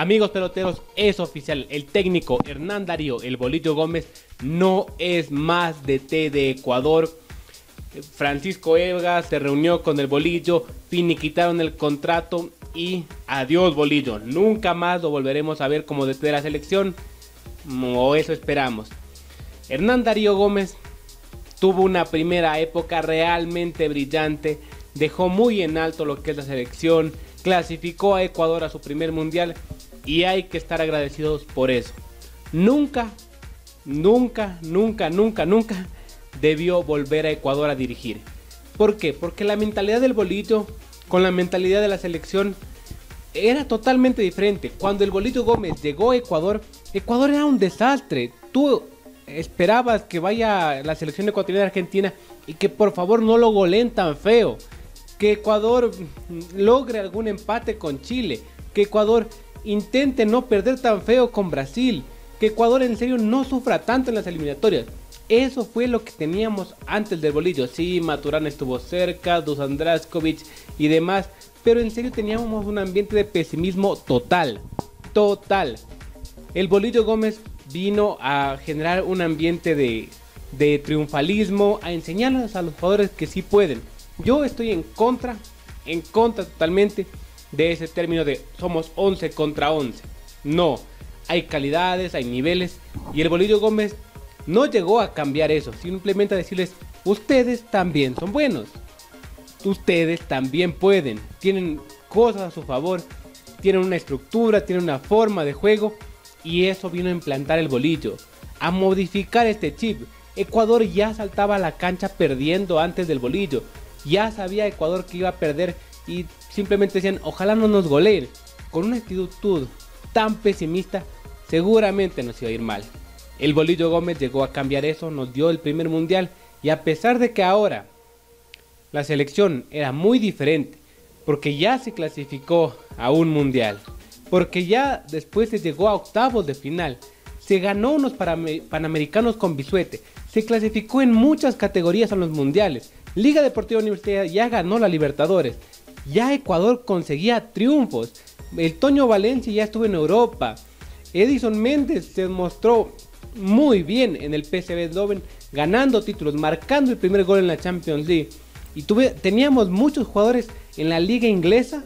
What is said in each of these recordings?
Amigos peloteros, es oficial, el técnico Hernán Darío El Bolillo Gómez no es más DT de Ecuador. Francisco Egas se reunió con el Bolillo, finiquitaron el contrato y adiós Bolillo. Nunca más lo volveremos a ver como DT de la selección, o eso esperamos. Hernán Darío Gómez tuvo una primera época realmente brillante, dejó muy en alto lo que es la selección, clasificó a Ecuador a su primer mundial y hay que estar agradecidos por eso. Nunca debió volver a Ecuador a dirigir. ¿Por qué? Porque la mentalidad del Bolillo con la mentalidad de la selección era totalmente diferente. Cuando el Bolillo Gómez llegó a Ecuador, Ecuador era un desastre. Tú esperabas que vaya la selección ecuatoriana de Argentina y que por favor no lo goleen tan feo, que Ecuador logre algún empate con Chile, que Ecuador intente no perder tan feo con Brasil, que Ecuador en serio no sufra tanto en las eliminatorias. Eso fue lo que teníamos antes del Bolillo. Sí, Maturana estuvo cerca, Dusan Drašković y demás, pero en serio teníamos un ambiente de pesimismo total. El Bolillo Gómez vino a generar un ambiente de triunfalismo, a enseñarles a los jugadores que sí pueden. Yo estoy en contra totalmente de ese término de somos 11 contra 11. No, hay calidades, hay niveles y el Bolillo Gómez no llegó a cambiar eso, simplemente a decirles, ustedes también son buenos, ustedes también pueden, tienen cosas a su favor, tienen una estructura, tienen una forma de juego y eso vino a implantar el Bolillo, a modificar este chip. Ecuador ya saltaba a la cancha perdiendo antes del Bolillo, ya sabía Ecuador que iba a perder y simplemente decían, ojalá no nos goleen. Con una actitud tan pesimista, seguramente nos iba a ir mal. El Bolillo Gómez llegó a cambiar eso, nos dio el primer mundial y a pesar de que ahora la selección era muy diferente, porque ya se clasificó a un mundial, porque ya después se llegó a octavos de final, se ganó unos panamericanos con Bisuete, se clasificó en muchas categorías a los mundiales, Liga Deportiva Universitaria ya ganó la Libertadores, ya Ecuador conseguía triunfos, el Toño Valencia ya estuvo en Europa, Edison Méndez se mostró muy bien en el PSV Eindhoven, ganando títulos, marcando el primer gol en la Champions League. Y teníamos muchos jugadores en la liga inglesa.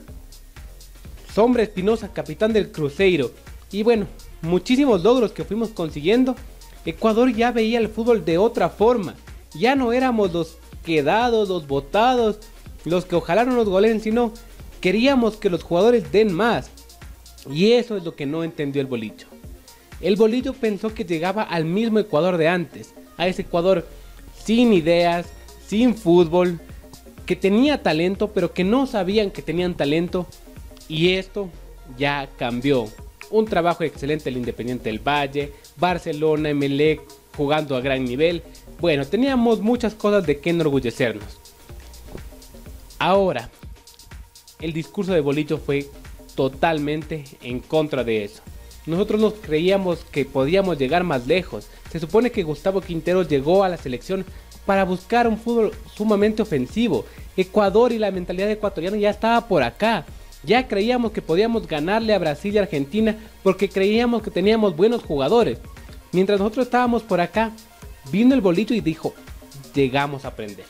Sombra Espinosa, capitán del Cruzeiro. Y bueno, muchísimos logros que fuimos consiguiendo. Ecuador ya veía el fútbol de otra forma. Ya no éramos los quedados, los botados, los que ojalá no nos goleen, sino queríamos que los jugadores den más. Y eso es lo que no entendió el Bolillo. El Bolillo pensó que llegaba al mismo Ecuador de antes, a ese Ecuador sin ideas, sin fútbol, que tenía talento pero que no sabían que tenían talento y esto ya cambió. Un trabajo excelente el Independiente del Valle, Barcelona, Emelec jugando a gran nivel. Bueno, teníamos muchas cosas de que enorgullecernos. Ahora, el discurso de Bolillo fue totalmente en contra de eso. Nosotros nos creíamos que podíamos llegar más lejos. Se supone que Gustavo Quintero llegó a la selección para buscar un fútbol sumamente ofensivo. Ecuador y la mentalidad ecuatoriana ya estaba por acá. Ya creíamos que podíamos ganarle a Brasil y Argentina porque creíamos que teníamos buenos jugadores. Mientras nosotros estábamos por acá, vino el Bolillo y dijo, llegamos a aprender.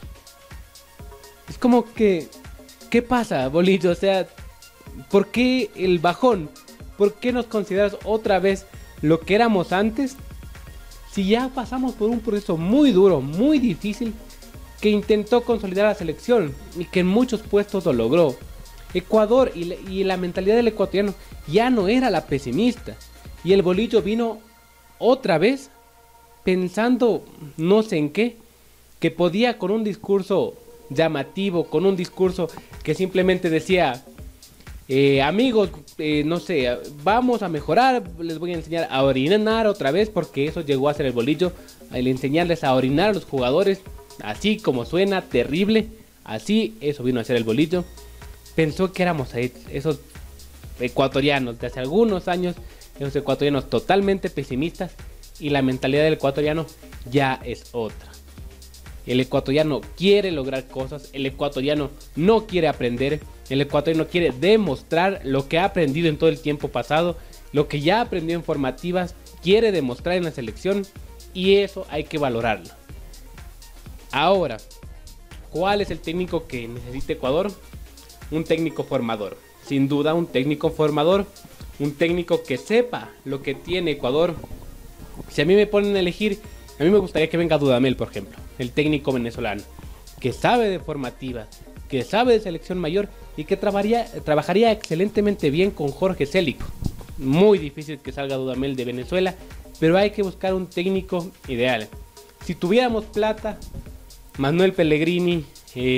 Es como que, ¿qué pasa, Bolillo? O sea, ¿por qué el bajón? ¿Por qué nos consideras otra vez lo que éramos antes? Si ya pasamos por un proceso muy duro, muy difícil, que intentó consolidar la selección y que en muchos puestos lo logró. Ecuador y la mentalidad del ecuatoriano ya no era la pesimista. Y el Bolillo vino otra vez pensando no sé en qué, que podía con un discurso llamativo, con un discurso que simplemente decía... amigos, no sé, vamos a mejorar, les voy a enseñar a orinar otra vez porque eso llegó a ser el Bolillo, el enseñarles a orinar a los jugadores, así como suena, terrible, así eso vino a ser el Bolillo. Pensó que éramos esos ecuatorianos de hace algunos años, esos ecuatorianos totalmente pesimistas y la mentalidad del ecuatoriano ya es otra. El ecuatoriano quiere lograr cosas, el ecuatoriano no quiere aprender, el ecuatoriano quiere demostrar lo que ha aprendido en todo el tiempo pasado lo que ya aprendió en formativas quiere demostrar en la selección, y eso hay que valorarlo. Ahora, ¿cuál es el técnico que necesita Ecuador? Un técnico formador, sin duda un técnico formador, un técnico que sepa lo que tiene Ecuador. Si a mí me ponen a elegir, a mí me gustaría que venga Dudamel, por ejemplo, el técnico venezolano, que sabe de formativa, que sabe de selección mayor y que trabajaría excelentemente bien con Jorge Célico. Muy difícil que salga Dudamel de Venezuela, pero hay que buscar un técnico ideal. Si tuviéramos plata, Manuel Pellegrini,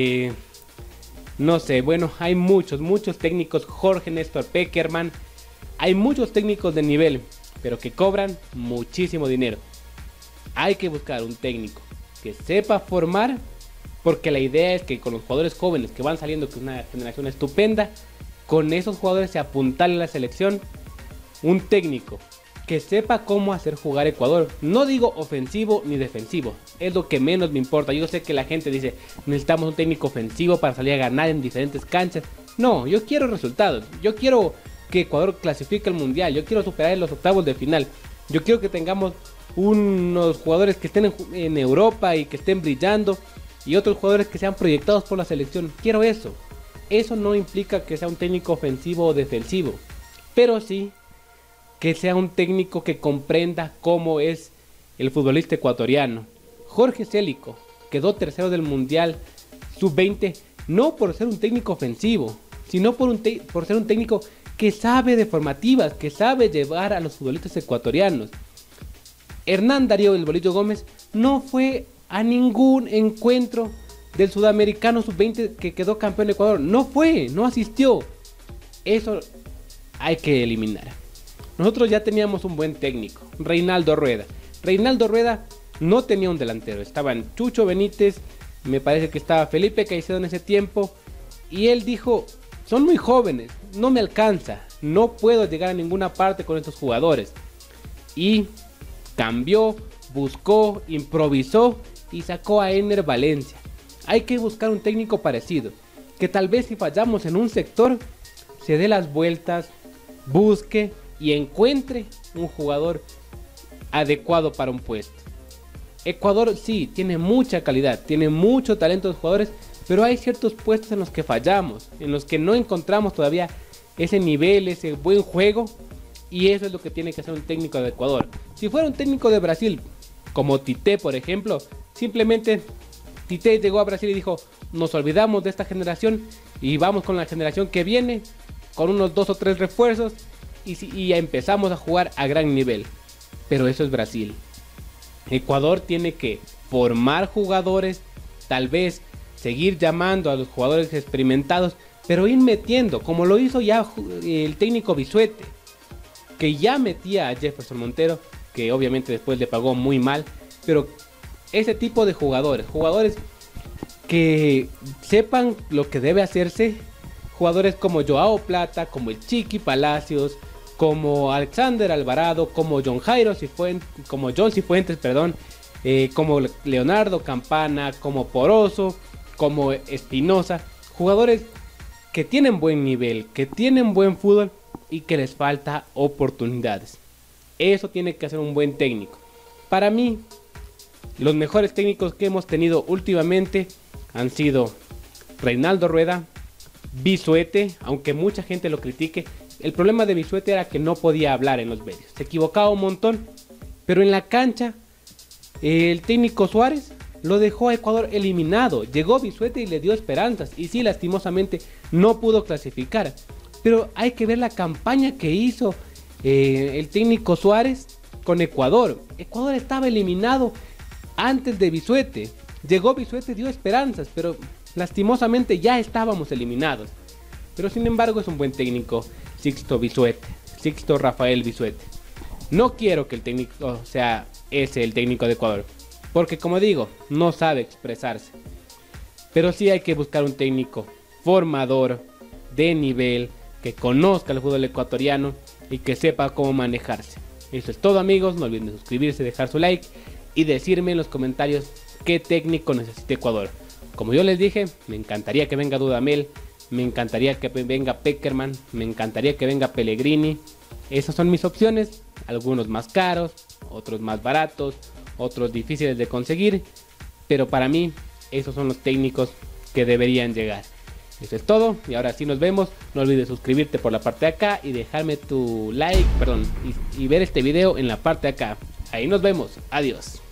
no sé, bueno, hay muchos técnicos, Jorge Néstor Pekerman, hay muchos técnicos de nivel, pero que cobran muchísimo dinero. Hay que buscar un técnico que sepa formar, porque la idea es que con los jugadores jóvenes que van saliendo, que es una generación estupenda, con esos jugadores se apuntale a la selección. Un técnico que sepa cómo hacer jugar Ecuador. No digo ofensivo ni defensivo, es lo que menos me importa. Yo sé que la gente dice, necesitamos un técnico ofensivo para salir a ganar en diferentes canchas. No, yo quiero resultados. Yo quiero que Ecuador clasifique al mundial. Yo quiero superar en los octavos de final. Yo quiero que tengamos unos jugadores que estén en Europa y que estén brillando, y otros jugadores que sean proyectados por la selección. Quiero eso. Eso no implica que sea un técnico ofensivo o defensivo, pero sí que sea un técnico que comprenda cómo es el futbolista ecuatoriano. Jorge Célico quedó tercero del Mundial Sub-20 no por ser un técnico ofensivo, sino por ser un técnico que sabe de formativas, que sabe llevar a los futbolistas ecuatorianos. Hernán Darío El Bolillo Gómez no fue a ningún encuentro del Sudamericano Sub-20 que quedó campeón de Ecuador. No asistió. Eso hay que eliminar. Nosotros ya teníamos un buen técnico, Reinaldo Rueda. Reinaldo Rueda no tenía un delantero. Estaban Chucho Benítez, me parece que estaba Felipe Caicedo en ese tiempo, y él dijo, son muy jóvenes, no me alcanza, no puedo llegar a ninguna parte con estos jugadores. Y cambió, buscó, improvisó y sacó a Ener Valencia. Hay que buscar un técnico parecido, que tal vez si fallamos en un sector, se dé las vueltas, busque y encuentre un jugador adecuado para un puesto. Ecuador sí, tiene mucha calidad, tiene mucho talento de jugadores, pero hay ciertos puestos en los que fallamos, en los que no encontramos todavía ese nivel, ese buen juego, y eso es lo que tiene que hacer un técnico de Ecuador. Si fuera un técnico de Brasil, como Tite por ejemplo, simplemente Tite llegó a Brasil y dijo, nos olvidamos de esta generación y vamos con la generación que viene, con unos 2 o 3 refuerzos, y ya empezamos a jugar a gran nivel. Pero eso es Brasil. Ecuador tiene que formar jugadores, tal vez seguir llamando a los jugadores experimentados, pero ir metiendo, como lo hizo ya el técnico Bisuete, que ya metía a Jefferson Montero, que obviamente después le pagó muy mal, pero ese tipo de jugadores que sepan lo que debe hacerse, jugadores como Joao Plata, como el Chiqui Palacios, como Alexander Alvarado, como John Cifuentes, como Leonardo Campana, como Poroso, como Espinosa, jugadores que tienen buen nivel, que tienen buen fútbol y que les falta oportunidades. Eso tiene que hacer un buen técnico. Para mí, los mejores técnicos que hemos tenido últimamente han sido Reinaldo Rueda, Bisuete, aunque mucha gente lo critique. El problema de Bisuete era que no podía hablar en los medios, se equivocaba un montón, pero en la cancha el técnico Suárez lo dejó a Ecuador eliminado. Llegó Bisuete y le dio esperanzas, y sí, lastimosamente no pudo clasificar, pero hay que ver la campaña que hizo el técnico Suárez con Ecuador. Ecuador estaba eliminado antes de Bisuete, llegó Bisuete, dio esperanzas, pero lastimosamente ya estábamos eliminados. Pero sin embargo es un buen técnico, Sixto Rafael Bisuete. No quiero que el técnico sea ese el técnico de Ecuador, porque como digo, no sabe expresarse. Pero sí hay que buscar un técnico formador, de nivel, que conozca el fútbol ecuatoriano y que sepa cómo manejarse. Eso es todo, amigos, no olviden suscribirse, dejar su like y decirme en los comentarios qué técnico necesita Ecuador. Como yo les dije, me encantaría que venga Dudamel, Me encantaría que venga Pekerman, me encantaría que venga Pellegrini. Esas son mis opciones, algunos más caros, otros más baratos, otros difíciles de conseguir, pero para mí esos son los técnicos que deberían llegar. Eso es todo y ahora sí nos vemos. No olvides suscribirte por la parte de acá y dejarme tu like, y ver este video en la parte de acá. Ahí nos vemos, adiós.